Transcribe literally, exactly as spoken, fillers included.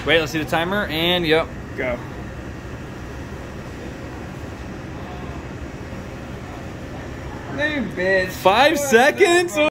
Wait, let's see the timer, and yep. Go. No, bitch. Five seconds?